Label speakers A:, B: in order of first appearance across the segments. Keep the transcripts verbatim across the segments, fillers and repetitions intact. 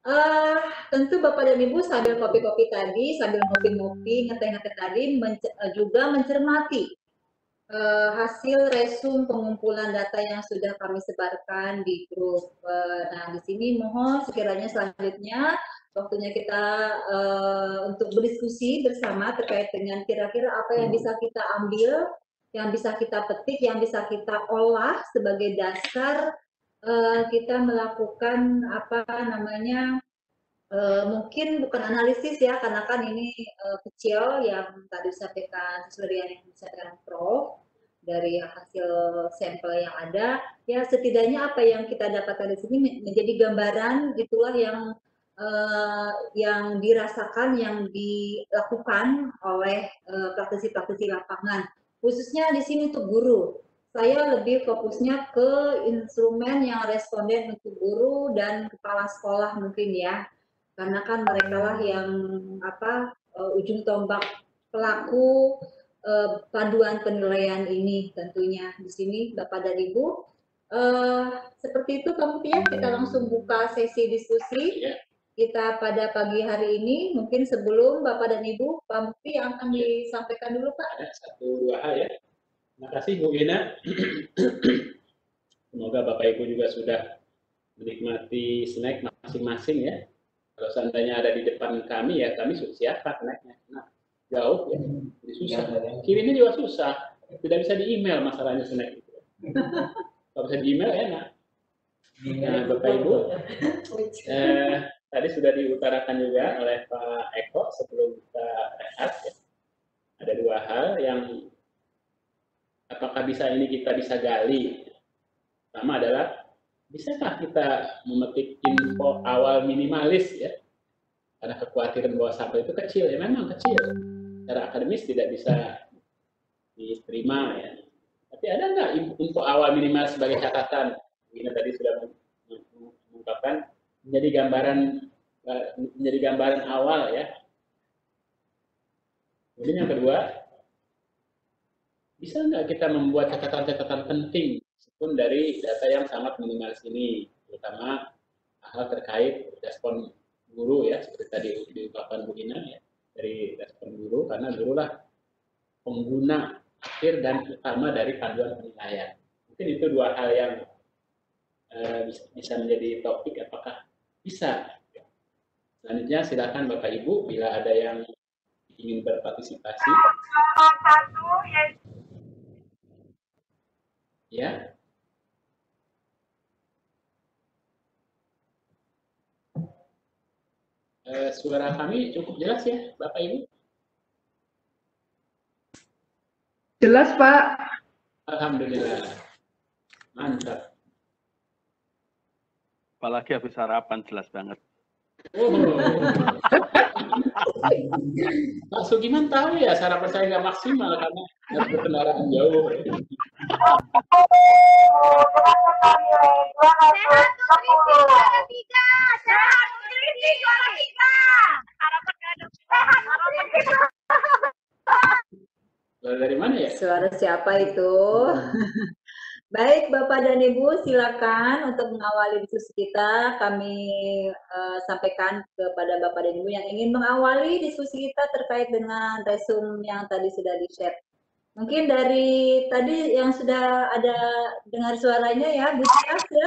A: Uh, tentu Bapak dan Ibu sambil kopi-kopi tadi, sambil ngopi-ngopi, ngeteh-ngeteh tadi, menc juga mencermati uh, hasil resum pengumpulan data yang sudah kami sebarkan di grup. Uh, nah, di sini mohon sekiranya selanjutnya waktunya kita uh, untuk berdiskusi bersama terkait dengan kira-kira apa yang bisa kita ambil, yang bisa kita petik, yang bisa kita olah sebagai dasar uh, kita melakukan apa namanya, uh, mungkin bukan analisis ya, karena kan ini uh, kecil yang tadi disampaikan sesuai dengan yang disampaikan Prof dari hasil sampel yang ada, ya setidaknya apa yang kita dapatkan di sini menjadi gambaran itulah yang uh, yang dirasakan, yang dilakukan oleh praktisi-praktisi uh, lapangan, khususnya di sini untuk guru. Saya lebih fokusnya ke instrumen yang responden untuk guru dan kepala sekolah mungkin ya, karena kan mereka lah yang apa uh, ujung tombak pelaku uh, panduan penilaian ini tentunya di sini Bapak dan Ibu. Uh, seperti itu Pak Mufti ya, kita langsung buka sesi diskusi kita pada pagi hari ini. Mungkin sebelum Bapak dan Ibu, Pak Mufti yang akan disampaikan dulu Pak.
B: Ada satu dua hal ya. Terima kasih Bu Gina. Semoga Bapak Ibu juga sudah menikmati snack masing-masing ya. Kalau seandainya ada di depan kami ya kami siapa snacknya. Nah, jauh ya, jadi susah. Kirimnya juga susah. Tidak bisa di email masalahnya snack itu. Kalau bisa di email enak. Nah, Bapak Ibu, eh, tadi sudah diutarakan juga oleh Pak Eko sebelum kita rehat ya. Ada dua hal yang apakah bisa ini kita bisa gali. Pertama adalah bisakah kita memetik info awal minimalis ya? Karena kekhawatiran bahwa sampel itu kecil ya, memang kecil. Secara akademis tidak bisa diterima ya. Tapi ada nggak info awal minimal sebagai catatan? Ini tadi sudah mengungkapkan menjadi gambaran menjadi gambaran awal ya. Kemudian yang kedua, bisa nggak kita membuat catatan-catatan penting meskipun dari data yang sangat minimalis ini, terutama hal terkait respon guru ya, seperti tadi diungkapkan Bu Ina ya, dari respon guru, karena guru lah pengguna akhir dan utama dari panduan penilaian. Mungkin itu dua hal yang uh, bisa menjadi topik, apakah bisa. Selanjutnya silakan Bapak Ibu bila ada yang ingin berpartisipasi. Ya. Uh, suara kami cukup jelas ya, Bapak Ibu?
C: Jelas, Pak.
B: Alhamdulillah. Mantap.
D: Apalagi habis sarapan jelas banget.
B: Oh. Pak Sugiman tahu ya sarapan saya nggak maksimal karena berkendaraan jauh. Suara dari mana ya?
A: Suara siapa itu? Baik Bapak dan Ibu, silakan untuk mengawali diskusi kita. Kami uh, sampaikan kepada Bapak dan Ibu yang ingin mengawali diskusi kita terkait dengan resum yang tadi sudah di-share. Mungkin dari tadi yang sudah ada dengar suaranya ya, Bu Tias ya?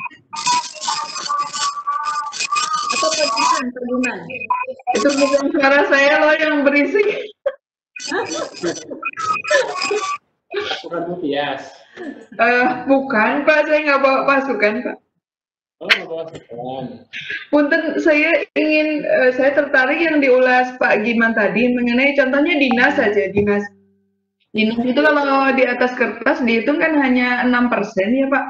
A: Atau Perjunan, Perjunan?
C: Itu bukan suara saya loh yang berisik.
B: Pasukan Bu Tias.
C: Uh, bukan Pak, saya nggak bawa pasukan Pak.
B: Oh, nggak bawa pasukan.
C: Punten, saya ingin, uh, saya tertarik yang diulas Pak Giman tadi mengenai contohnya dinas saja, dinas. Dinas itu kalau di atas kertas dihitung kan hanya enam persen ya Pak.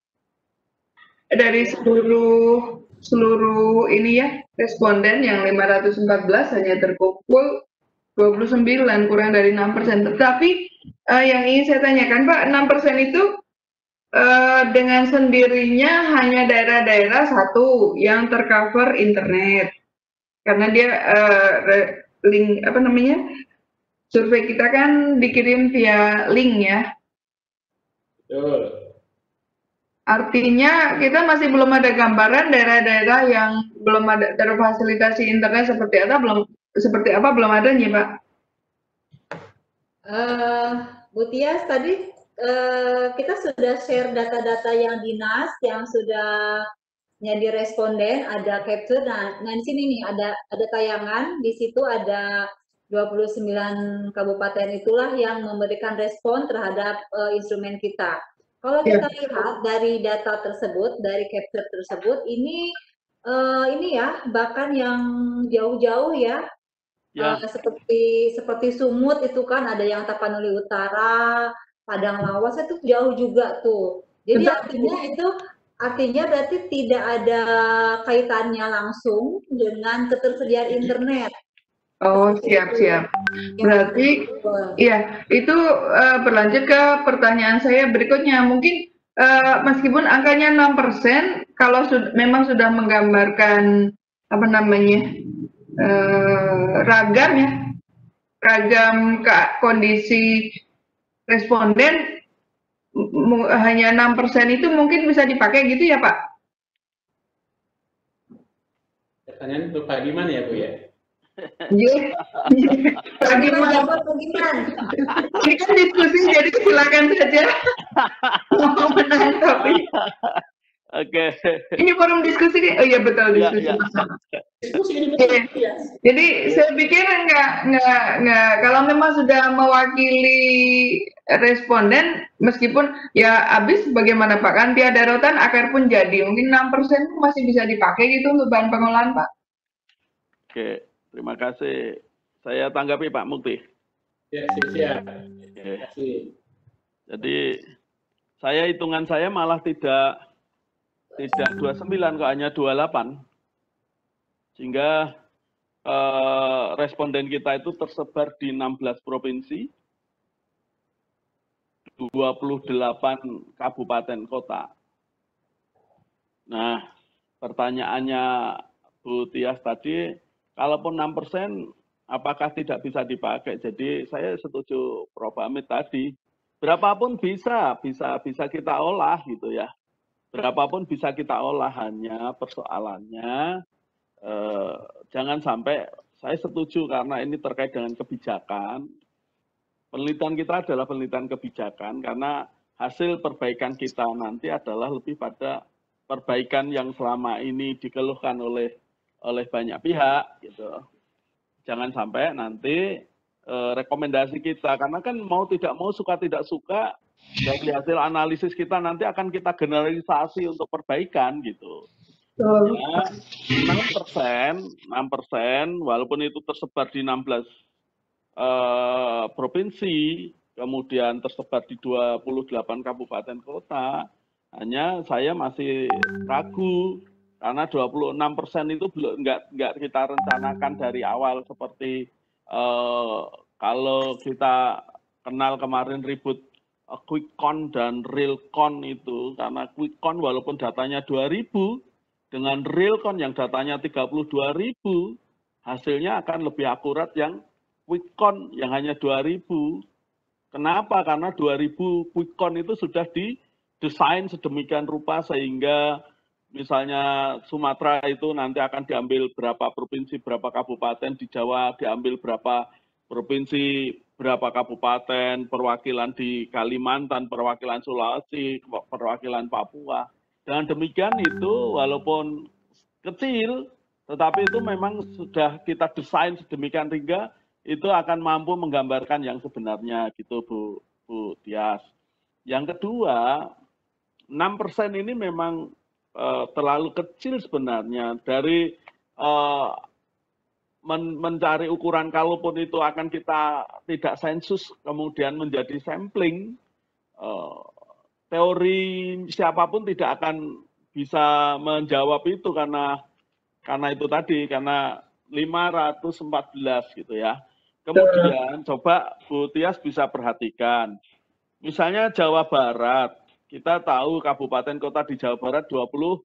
C: Dari seluruh seluruh ini ya, responden yang lima ratus empat belas hanya terkumpul dua puluh sembilan, kurang dari enam persen. Tetapi uh, yang ingin saya tanyakan Pak, enam persen itu uh, dengan sendirinya hanya daerah-daerah satu yang tercover internet. Karena dia uh, link apa namanya? Survei kita kan dikirim via link ya.
B: Betul.
C: Artinya kita masih belum ada gambaran daerah-daerah yang belum ada terfasilitasi internet seperti apa belum seperti apa belum ada nih Pak.
A: Uh, Bu Tias tadi uh, kita sudah share data-data yang dinas yang sudah jadi responden, ada capture. Nah, nah di sini nih ada ada tayangan, di situ ada dua puluh sembilan kabupaten itulah yang memberikan respon terhadap uh, instrumen kita. Kalau kita yeah. lihat dari data tersebut, dari capture tersebut, ini uh, ini ya bahkan yang jauh-jauh ya, yeah. uh, seperti seperti Sumut itu kan ada yang Tapanuli Utara, Padang Lawas itu jauh juga tuh. Jadi Betul. artinya itu artinya berarti tidak ada kaitannya langsung dengan ketersediaan internet.
C: Oh, siap-siap. Berarti, ya, itu uh, berlanjut ke pertanyaan saya berikutnya. Mungkin uh, meskipun angkanya enam persen, kalau sud memang sudah menggambarkan, apa namanya, uh, ragam ya, ragam ke kondisi responden, hanya enam persen itu mungkin bisa dipakai gitu ya, Pak?
B: Pertanyaan untuk Pak Giman ya, Bu ya?
C: Iya, bagaimana? Ini kan diskusi, jadi silakan saja mau menanggapi.
D: Oke.
C: Ini forum diskusi nih. Oh iya betul diskusi. Ya, ya. Jadi saya pikir nggak nggak nggak kalau memang sudah mewakili responden, meskipun ya habis bagaimana Pak, kan tiada rotan akar pun jadi. Mungkin enam persen masih bisa dipakai gitu untuk bahan pengolahan Pak.
D: Oke. Terima kasih. Saya tanggapi Pak Mukti.
B: Ya, siap. Terima kasih.
D: Jadi saya hitungan saya malah tidak tidak dua puluh sembilan kok hanya dua puluh delapan. Sehingga eh, responden kita itu tersebar di enam belas provinsi, dua puluh delapan kabupaten kota. Nah, pertanyaannya Bu Tias tadi, kalaupun enam persen, apakah tidak bisa dipakai? Jadi saya setuju Prof Hamid tadi. Berapapun bisa, bisa bisa kita olah gitu ya. Berapapun bisa kita olah, hanya persoalannya eh, jangan sampai, saya setuju karena ini terkait dengan kebijakan. Penelitian kita adalah penelitian kebijakan karena hasil perbaikan kita nanti adalah lebih pada perbaikan yang selama ini dikeluhkan oleh oleh banyak pihak gitu. Jangan sampai nanti e, rekomendasi kita, karena kan mau tidak mau, suka tidak suka, dari hasil analisis kita nanti akan kita generalisasi untuk perbaikan gitu. Ya, enam persen, enam persen walaupun itu tersebar di enam belas e, provinsi, kemudian tersebar di dua puluh delapan kabupaten kota, hanya saya masih ragu. Karena dua puluh enam persen itu belum nggak nggak kita rencanakan dari awal, seperti eh, kalau kita kenal kemarin ribut uh, quick count dan real count itu, karena quick count walaupun datanya dua ribu dengan real count yang datanya tiga puluh dua ribu, hasilnya akan lebih akurat yang quick count yang hanya dua ribu. Kenapa? Karena dua ribu quick count itu sudah didesain sedemikian rupa sehingga misalnya Sumatera itu nanti akan diambil berapa provinsi, berapa kabupaten, di Jawa diambil berapa provinsi, berapa kabupaten, perwakilan di Kalimantan, perwakilan Sulawesi, perwakilan Papua. Dengan demikian itu walaupun kecil, tetapi itu memang sudah kita desain sedemikian hingga itu akan mampu menggambarkan yang sebenarnya gitu Bu, Bu Tias. Yang kedua, enam persen ini memang Uh, terlalu kecil sebenarnya dari uh, men mencari ukuran, kalaupun itu akan kita tidak sensus kemudian menjadi sampling, uh, teori siapapun tidak akan bisa menjawab itu karena karena itu tadi, karena lima ratus empat belas gitu ya. Kemudian coba Bu Tias bisa perhatikan, misalnya Jawa Barat. Kita tahu kabupaten kota di Jawa Barat dua puluh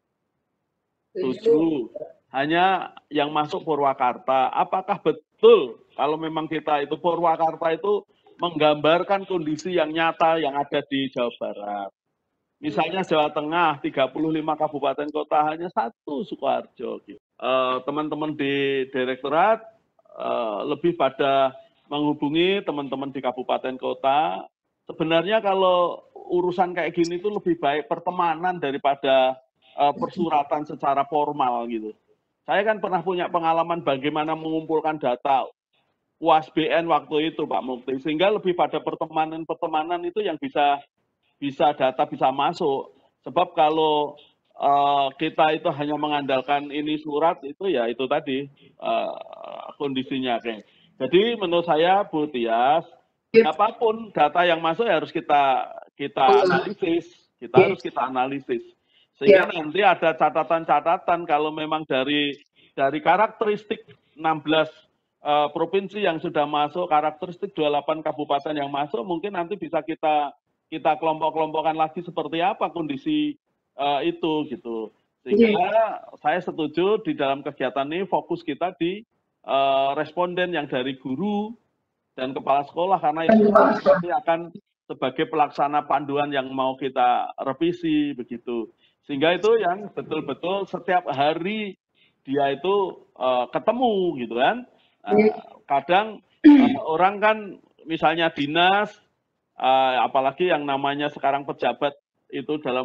D: tujuh, hanya yang masuk Purwakarta. Apakah betul kalau memang kita itu Purwakarta itu menggambarkan kondisi yang nyata yang ada di Jawa Barat? Misalnya Jawa Tengah, tiga puluh lima kabupaten kota, hanya satu Sukoharjo. Gitu. Uh, teman-teman di direktorat uh, lebih pada menghubungi teman-teman di kabupaten kota. Sebenarnya kalau urusan kayak gini itu lebih baik pertemanan daripada uh, persuratan secara formal gitu. Saya kan pernah punya pengalaman bagaimana mengumpulkan data U A S B N waktu itu Pak Mukti, sehingga lebih pada pertemanan-pertemanan itu yang bisa bisa data bisa masuk. Sebab kalau uh, kita itu hanya mengandalkan ini surat itu ya itu tadi uh, kondisinya kayak. Jadi menurut saya Bu Tias, apapun data yang masuk ya harus kita kita analisis, kita yes. harus kita analisis. Sehingga yeah. nanti ada catatan-catatan kalau memang dari dari karakteristik enam belas uh, provinsi yang sudah masuk, karakteristik dua puluh delapan kabupaten yang masuk, mungkin nanti bisa kita kita kelompok-kelompokkan lagi seperti apa kondisi uh, itu gitu. Sehingga yeah. saya setuju di dalam kegiatan ini fokus kita di uh, responden yang dari guru dan kepala sekolah, karena itu nanti akan sebagai pelaksana panduan yang mau kita revisi begitu. Sehingga itu yang betul-betul setiap hari dia itu uh, ketemu gitu kan. Uh, kadang uh, orang kan misalnya dinas, uh, apalagi yang namanya sekarang pejabat itu dalam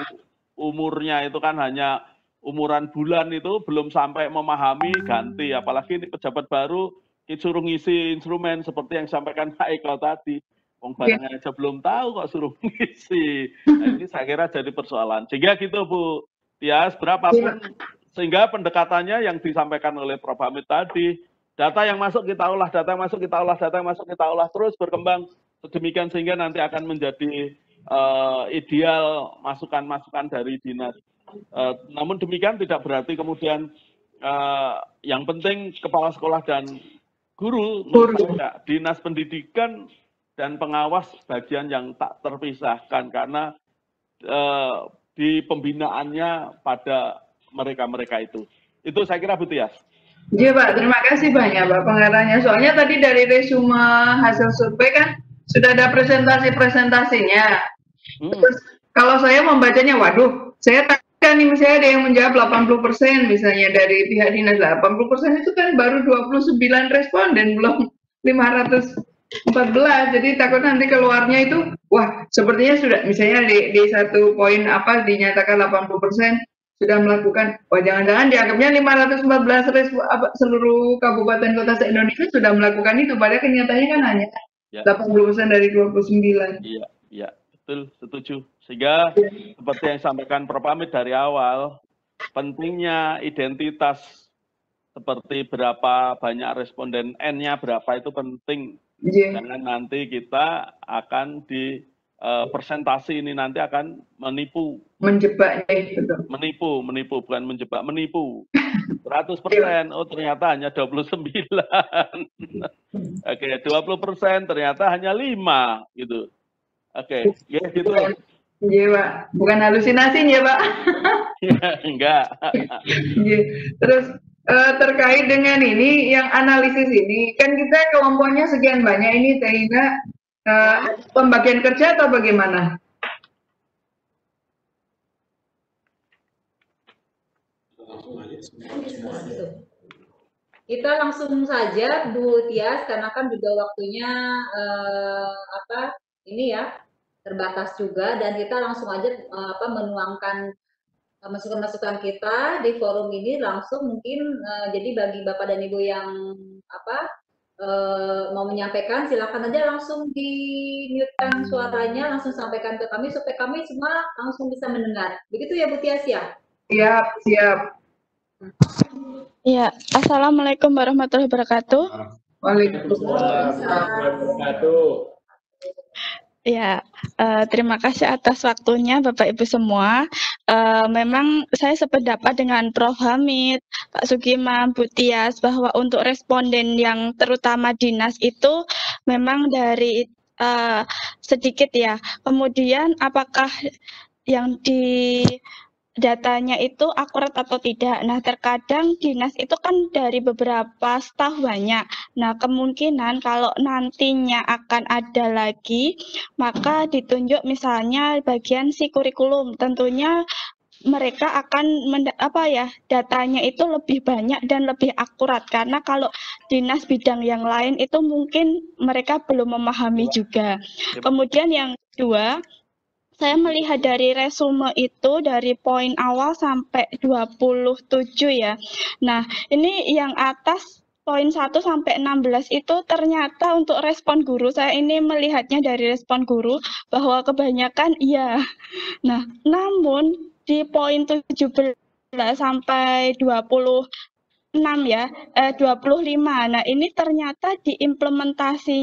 D: umurnya itu kan hanya umuran bulan, itu belum sampai memahami ganti, apalagi ini pejabat baru disuruh ngisi instrumen seperti yang disampaikan Pak Eko tadi. Wong barangnya aja belum tahu kok suruh ngisi. Nah, ini saya kira jadi persoalan. Sehingga gitu Bu Tias, berapapun, sehingga pendekatannya yang disampaikan oleh Prof Hamid tadi, data yang masuk kita olah, data yang masuk kita olah, data yang masuk kita olah, terus berkembang sedemikian sehingga nanti akan menjadi uh, ideal masukan-masukan dari dinas. Uh, namun demikian tidak berarti kemudian uh, yang penting kepala sekolah dan guru, guru. Saya, dinas pendidikan dan pengawas bagian yang tak terpisahkan, karena eh, di pembinaannya pada mereka-mereka itu. Itu saya kira Bu Tias.
C: Iya Pak, terima kasih banyak Pak pengarahnya. Soalnya tadi dari resume hasil survei kan sudah ada presentasi-presentasinya. Hmm. Terus kalau saya membacanya, waduh, saya takkan nih misalnya ada yang menjawab delapan puluh persen misalnya dari pihak dinas. delapan puluh persen itu kan baru dua puluh sembilan responden, belum lima ratus empat belas, jadi takut nanti keluarnya itu, wah sepertinya sudah, misalnya di, di satu poin apa dinyatakan delapan puluh persen sudah melakukan, wah jangan-jangan dianggapnya lima ratus empat belas apa, seluruh kabupaten kota se-Indonesia sudah melakukan itu, padahal kenyataannya kan hanya ya. delapan puluh persen dari dua puluh sembilan.
D: Iya, iya, betul, setuju. Sehingga ya. seperti yang disampaikan Prof Hamid dari awal, pentingnya identitas seperti berapa banyak responden, N-nya berapa itu penting. Yeah. Jangan nanti kita akan di uh, presentasi ini nanti akan menipu.
C: Menjebak, eh, betul.
D: Menipu, menipu, bukan menjebak, menipu. seratus persen, oh ternyata hanya dua puluh sembilan. Oke, okay, dua puluh persen ternyata hanya lima, gitu. Oke, okay. ya gitu.
C: Iya Pak, bukan halusinasi ya Pak.
D: Enggak.
C: Yeah. Terus Uh, terkait dengan ini, yang analisis ini, kan kita kelompoknya sekian banyak ini, Teina, uh, pembagian kerja atau bagaimana?
A: Kita langsung saja Bu Tias, karena kan juga waktunya uh, apa ini ya terbatas juga, dan kita langsung aja uh, apa menuangkan masukan-masukan kita di forum ini langsung mungkin. Uh, jadi bagi Bapak dan Ibu yang apa uh, mau menyampaikan, silakan aja langsung di-mute-kan suaranya, langsung sampaikan ke kami supaya kami semua langsung bisa mendengar. Begitu ya Bu Tias ya?
C: Siap, siap.
E: Ya, Assalamualaikum warahmatullahi wabarakatuh.
C: Waalaikumsalam
B: warahmatullahi wabarakatuh.
E: Ya, uh, terima kasih atas waktunya Bapak Ibu semua. Uh, memang saya sependapat dengan Prof Hamid, Pak Sugiman, Bu Tias, bahwa untuk responden yang terutama dinas itu memang dari uh, sedikit ya. Kemudian apakah yang di datanya itu akurat atau tidak. Nah, terkadang dinas itu kan dari beberapa staf banyak. Nah, kemungkinan kalau nantinya akan ada lagi, maka ditunjuk misalnya bagian si kurikulum. Tentunya mereka akan menda- apa ya, datanya itu lebih banyak dan lebih akurat, karena kalau dinas bidang yang lain itu mungkin mereka belum memahami juga. Kemudian yang kedua, saya melihat dari resume itu dari poin awal sampai dua puluh tujuh ya. Nah, ini yang atas poin satu sampai enam belas itu ternyata untuk respon guru, saya ini melihatnya dari respon guru bahwa kebanyakan iya. Nah, namun di poin tujuh belas sampai dua puluh enam ya, eh, dua puluh lima. Nah, ini ternyata diimplementasi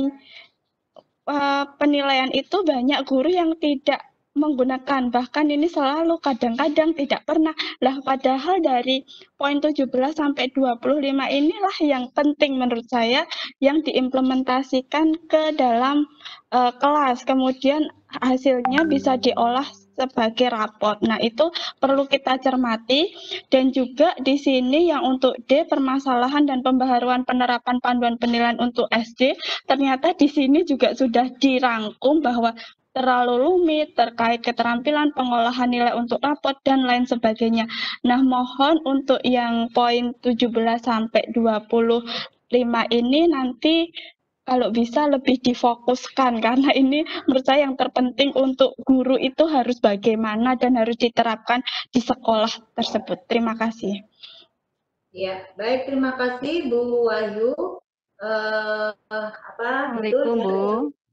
E: eh, penilaian itu banyak guru yang tidak menggunakan, bahkan ini selalu kadang-kadang tidak pernah. Lah padahal dari poin tujuh belas sampai dua puluh lima inilah yang penting menurut saya yang diimplementasikan ke dalam uh, kelas, kemudian hasilnya bisa diolah sebagai raport. Nah, itu perlu kita cermati. Dan juga di sini yang untuk D, permasalahan dan pembaharuan penerapan panduan penilaian untuk S D, ternyata di sini juga sudah dirangkum bahwa terlalu rumit terkait keterampilan pengolahan nilai untuk raport dan lain sebagainya. Nah, mohon untuk yang poin tujuh belas sampai dua puluh lima ini nanti kalau bisa lebih difokuskan, karena ini menurut saya yang terpenting untuk guru itu harus bagaimana dan harus diterapkan di sekolah tersebut. Terima kasih.
A: Ya, baik, terima kasih Bu Wahyu. Uh, apa
F: Assalamualaikum,
A: betul,
F: Bu.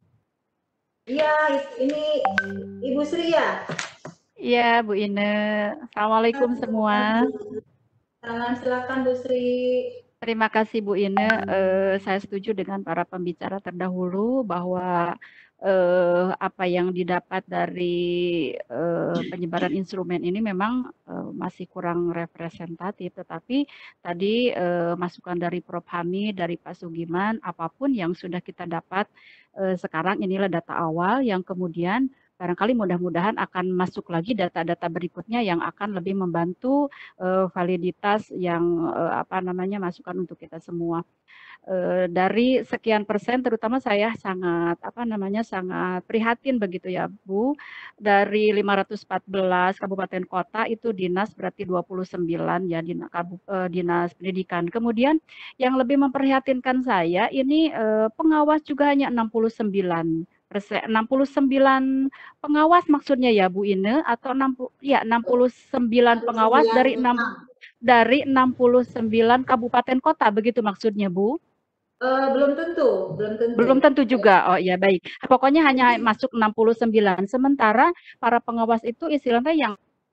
A: Iya, ini Ibu Sri ya?
F: Iya, Bu Ine. Assalamualaikum semua.
A: Salam, silakan Bu Sri.
F: Terima kasih Bu Ine. Eh, saya setuju dengan para pembicara terdahulu bahwa eh, apa yang didapat dari eh, penyebaran instrumen ini memang eh, masih kurang representatif. Tetapi tadi eh, masukan dari Prof Hamid, dari Pak Sugiman, apapun yang sudah kita dapat eh, sekarang inilah data awal yang kemudian barangkali mudah-mudahan akan masuk lagi data-data berikutnya yang akan lebih membantu uh, validitas yang uh, apa namanya masukan untuk kita semua. Uh, dari sekian persen, terutama saya sangat apa namanya sangat prihatin begitu ya Bu. Dari lima ratus empat belas kabupaten kota itu dinas berarti dua puluh sembilan ya dinas, uh, dinas pendidikan. Kemudian yang lebih memprihatinkan saya ini uh, pengawas juga hanya enam puluh sembilan. enam puluh sembilan pengawas maksudnya ya Bu Ine, atau enam puluh ya enam puluh sembilan pengawas dari enam dari enam puluh sembilan kabupaten kota, begitu maksudnya Bu?
A: Uh, belum tentu, belum tentu.
F: Belum tentu juga. Oh ya baik. Pokoknya hanya masuk enam puluh sembilan. Sementara para pengawas itu istilahnya yang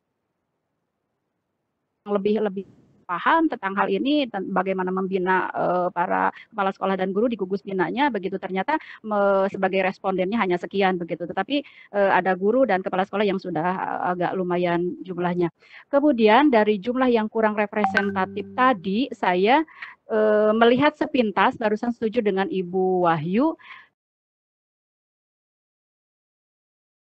F: lebih lebih paham tentang hal ini dan bagaimana membina uh, para kepala sekolah dan guru di gugus binanya, begitu ternyata me, sebagai respondennya hanya sekian begitu, tetapi uh, ada guru dan kepala sekolah yang sudah uh, agak lumayan jumlahnya. Kemudian dari jumlah yang kurang representatif tadi, saya uh, melihat sepintas barusan setuju dengan Ibu Wahyu